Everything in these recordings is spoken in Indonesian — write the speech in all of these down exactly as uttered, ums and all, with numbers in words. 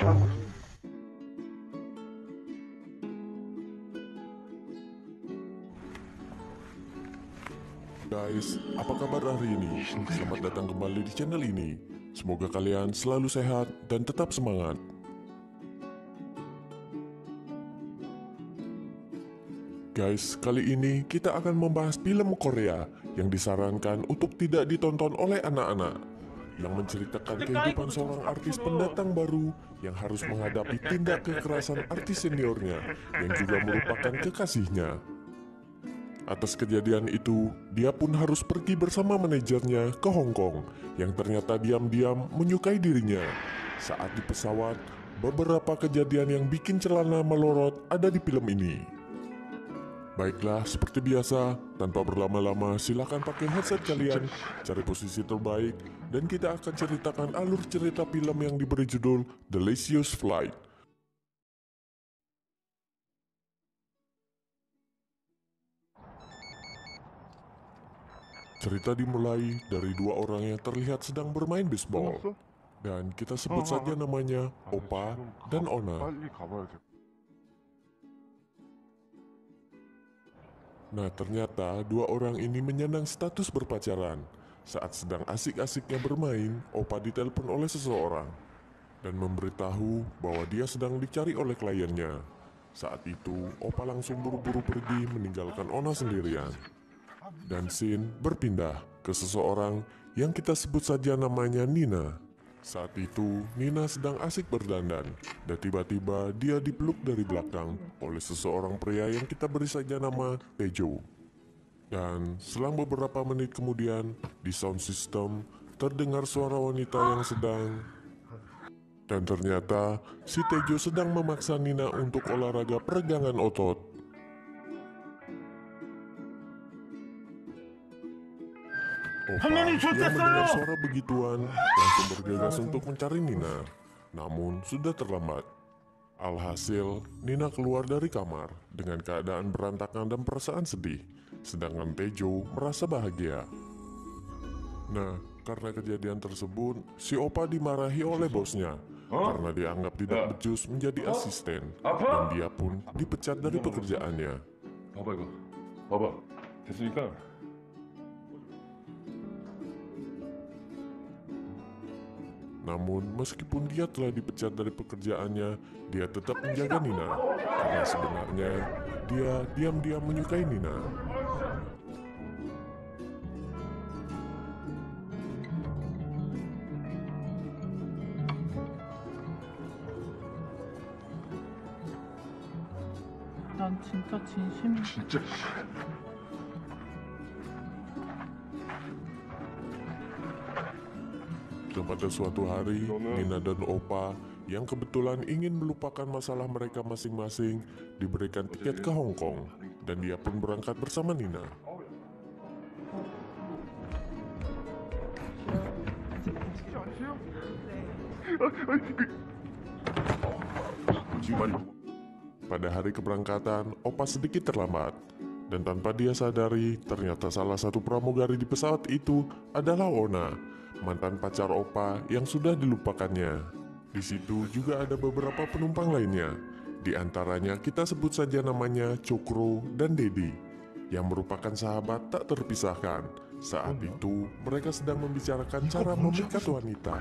Guys, apa kabar hari ini? Selamat datang kembali di channel ini. Semoga kalian selalu sehat dan tetap semangat. Guys, kali ini kita akan membahas film Korea yang disarankan untuk tidak ditonton oleh anak-anak, yang menceritakan kehidupan seorang artis pendatang baru yang harus menghadapi tindak kekerasan artis seniornya yang juga merupakan kekasihnya. Atas kejadian itu, dia pun harus pergi bersama manajernya ke Hong Kong yang ternyata diam-diam menyukai dirinya. Saat di pesawat, beberapa kejadian yang bikin celana melorot ada di film ini. Baiklah, seperti biasa, tanpa berlama-lama silakan pakai headset kalian, cari posisi terbaik, dan kita akan ceritakan alur cerita film yang diberi judul Delicious Flight. Cerita dimulai dari dua orang yang terlihat sedang bermain bisbol, dan kita sebut saja namanya Opa dan Ona. Nah, ternyata dua orang ini menyandang status berpacaran. Saat sedang asik-asiknya bermain, Opa ditelepon oleh seseorang dan memberitahu bahwa dia sedang dicari oleh kliennya. Saat itu, Opa langsung buru-buru pergi meninggalkan Ona sendirian. Dan scene berpindah ke seseorang yang kita sebut saja namanya Nina. Saat itu, Nina sedang asik berdandan, dan tiba-tiba dia dipeluk dari belakang oleh seseorang pria yang kita beri saja nama Tejo. Dan selang beberapa menit kemudian, di sound system terdengar suara wanita yang sedang... Dan ternyata, si Tejo sedang memaksa Nina untuk olahraga peregangan otot. Opa yang mendengar suara begituan langsung bergegas untuk mencari Nina, namun sudah terlambat. Alhasil, Nina keluar dari kamar dengan keadaan berantakan dan perasaan sedih, sedangkan Tejo merasa bahagia. Nah, karena kejadian tersebut, si Opa dimarahi oleh bosnya karena dianggap tidak becus menjadi asisten, dan dia pun dipecat dari pekerjaannya. 봐봐 이거, 봐봐, 됐으니까. Namun, meskipun dia telah dipecat dari pekerjaannya, dia tetap menjaga Nina, karena sebenarnya dia diam-diam menyukai Nina. 난 진짜 진심이야. 진짜. Dan pada suatu hari, Nina dan Opa yang kebetulan ingin melupakan masalah mereka masing-masing diberikan tiket ke Hong Kong, dan dia pun berangkat bersama Nina. Pada hari keberangkatan, Opa sedikit terlambat, dan tanpa dia sadari, ternyata salah satu pramugari di pesawat itu adalah Ona, mantan pacar Opa yang sudah dilupakannya. Di situ juga ada beberapa penumpang lainnya. Di antaranya kita sebut saja namanya Cokro dan Dedi, yang merupakan sahabat tak terpisahkan. Saat itu mereka sedang membicarakan cara memikat wanita.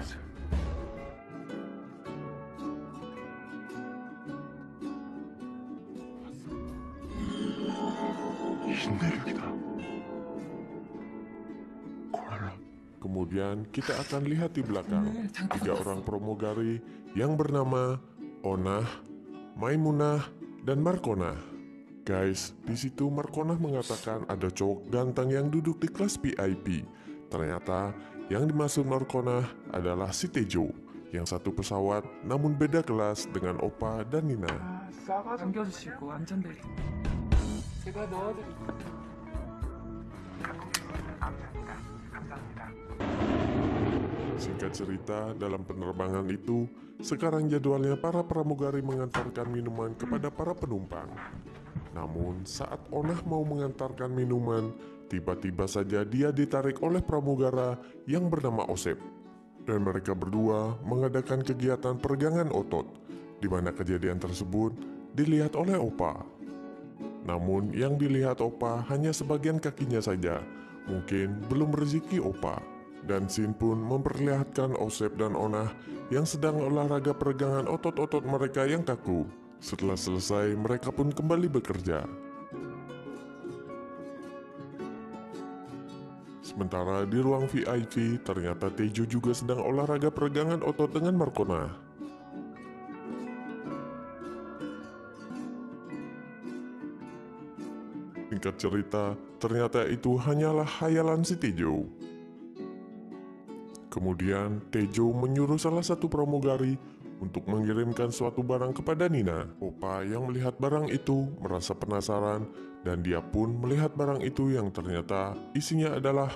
Kemudian kita akan lihat di belakang tiga orang pramugari yang bernama Onah, Maimunah, dan Markonah. Guys, di situ Markonah mengatakan ada cowok ganteng yang duduk di kelas V I P. Ternyata yang dimaksud Markonah adalah si Tejo, yang satu pesawat namun beda kelas dengan Opa dan Nina. 안겨주시고 안전벨트 제가 넣어드릴게요. Singkat cerita, dalam penerbangan itu, sekarang jadwalnya para pramugari mengantarkan minuman kepada para penumpang. Namun, saat Onah mau mengantarkan minuman, tiba-tiba saja dia ditarik oleh pramugara yang bernama Osep. Dan mereka berdua mengadakan kegiatan peregangan otot, di mana kejadian tersebut dilihat oleh Opa. Namun yang dilihat Opa hanya sebagian kakinya saja, mungkin belum rezeki Opa. Dan Shin pun memperlihatkan Osep dan Onah yang sedang olahraga peregangan otot-otot mereka yang kaku. Setelah selesai, mereka pun kembali bekerja. Sementara di ruang V I P, ternyata Tejo juga sedang olahraga peregangan otot dengan Markona. Singkat cerita, ternyata itu hanyalah khayalan si Tejo. Kemudian, Tejo menyuruh salah satu pramugari untuk mengirimkan suatu barang kepada Nina. Opa yang melihat barang itu merasa penasaran dan dia pun melihat barang itu yang ternyata isinya adalah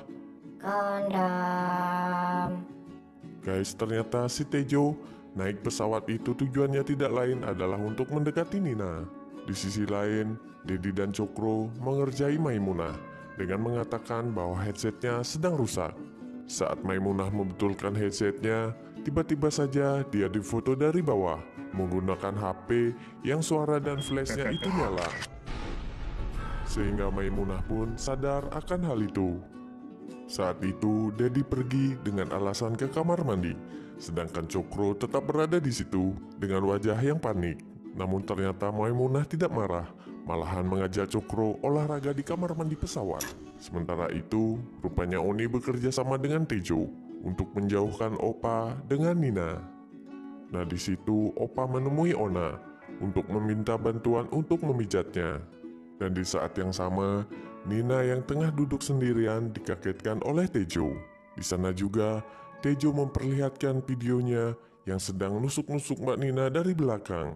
kondom. Guys, ternyata si Tejo naik pesawat itu tujuannya tidak lain adalah untuk mendekati Nina. Di sisi lain, Dedi dan Cokro mengerjai Maimunah dengan mengatakan bahwa headsetnya sedang rusak. Saat Maimunah membetulkan headsetnya, tiba-tiba saja dia difoto dari bawah menggunakan H P yang suara dan flashnya itu nyala. Sehingga Maimunah pun sadar akan hal itu. Saat itu, Dedi pergi dengan alasan ke kamar mandi, sedangkan Cokro tetap berada di situ dengan wajah yang panik. Namun ternyata Maimunah tidak marah, malahan mengajak Cokro olahraga di kamar mandi pesawat. Sementara itu, rupanya Oni bekerja sama dengan Tejo untuk menjauhkan Opa dengan Nina. Nah, di situ Opa menemui Ona untuk meminta bantuan untuk memijatnya. Dan di saat yang sama, Nina yang tengah duduk sendirian dikagetkan oleh Tejo. Di sana juga, Tejo memperlihatkan videonya yang sedang nusuk-nusuk Mbak Nina dari belakang.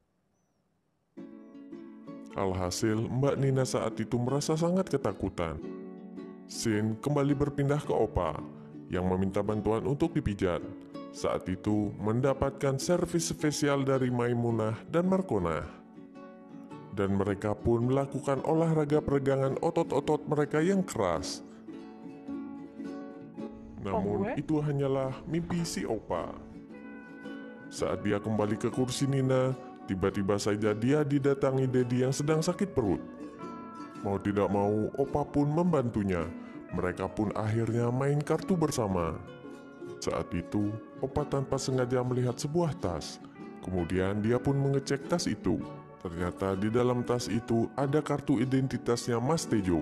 Alhasil, Mbak Nina saat itu merasa sangat ketakutan. Shin kembali berpindah ke Opa yang meminta bantuan untuk dipijat. Saat itu mendapatkan servis spesial dari Maimunah dan Markona. Dan mereka pun melakukan olahraga peregangan otot-otot mereka yang keras. Namun itu hanyalah mimpi si Opa. Saat dia kembali ke kursi Nina, tiba-tiba saja dia didatangi Dedi yang sedang sakit perut. Mau tidak mau, Opa pun membantunya. Mereka pun akhirnya main kartu bersama. Saat itu, Opa tanpa sengaja melihat sebuah tas. Kemudian dia pun mengecek tas itu. Ternyata di dalam tas itu ada kartu identitasnya Mas Tejo.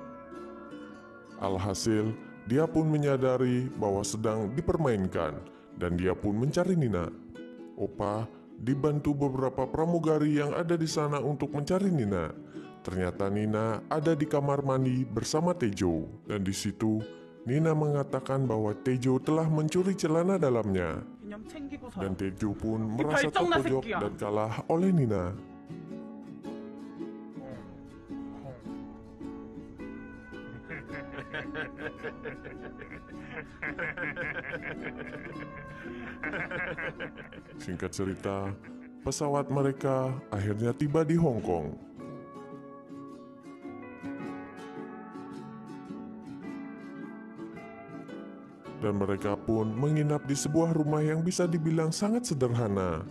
Alhasil, dia pun menyadari bahwa sedang dipermainkan dan dia pun mencari Nina. Opa dibantu beberapa pramugari yang ada di sana untuk mencari Nina. Ternyata Nina ada di kamar mandi bersama Tejo. Dan di situ Nina mengatakan bahwa Tejo telah mencuri celana dalamnya. Dan Tejo pun merasa terpojok dan kalah oleh Nina. Singkat cerita, pesawat mereka akhirnya tiba di Hong Kong. Dan mereka pun menginap di sebuah rumah yang bisa dibilang sangat sederhana.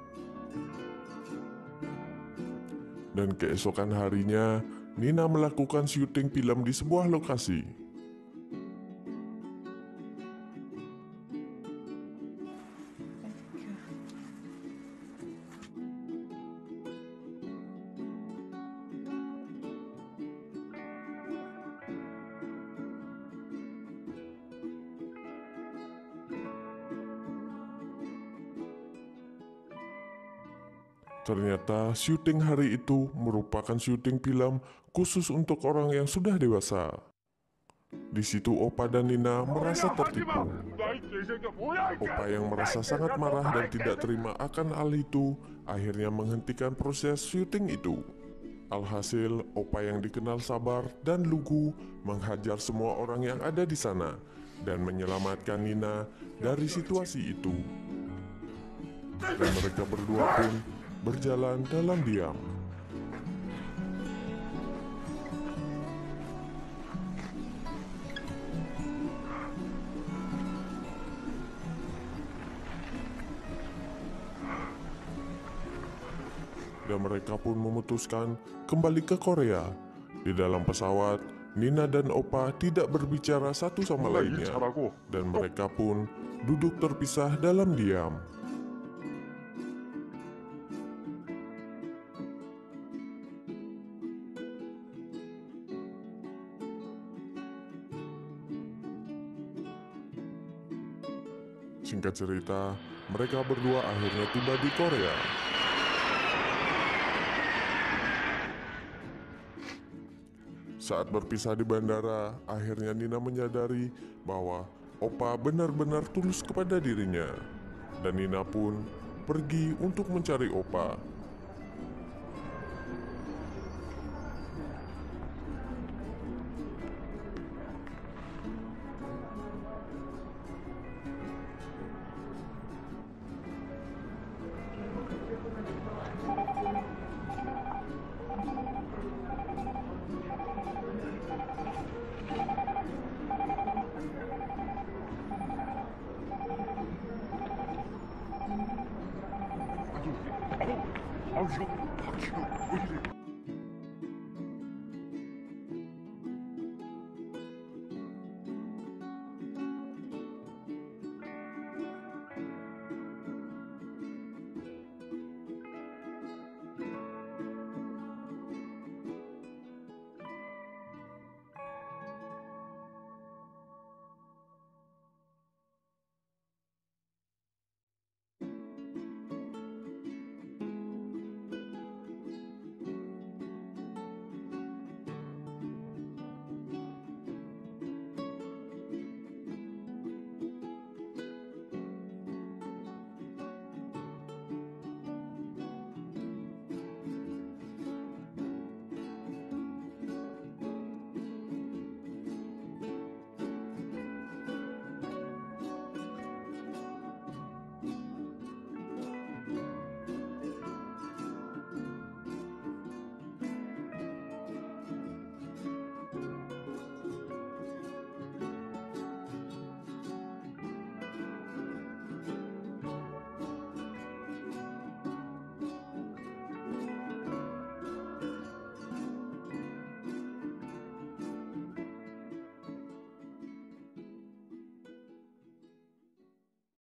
Dan keesokan harinya, Nina melakukan syuting film di sebuah lokasi. Ternyata syuting hari itu merupakan syuting film khusus untuk orang yang sudah dewasa. Di situ Opa dan Nina merasa tertipu. Opa yang merasa sangat marah dan tidak terima akan hal itu akhirnya menghentikan proses syuting itu. Alhasil, Opa yang dikenal sabar dan lugu menghajar semua orang yang ada di sana dan menyelamatkan Nina dari situasi itu. Dan mereka berdua pun berjalan dalam diam. dan mereka pun memutuskan kembali ke Korea. Di dalam pesawat, Nina dan Opa tidak berbicara satu sama 나 일 lainnya, 잘하고 dan mereka pun duduk terpisah dalam diam. Singkat cerita, mereka berdua akhirnya tiba di Korea. Saat berpisah di bandara, akhirnya Nina menyadari bahwa Opa benar-benar tulus kepada dirinya. Dan Nina pun pergi untuk mencari Opa. 아우 이거 바퀴가 왜 이래?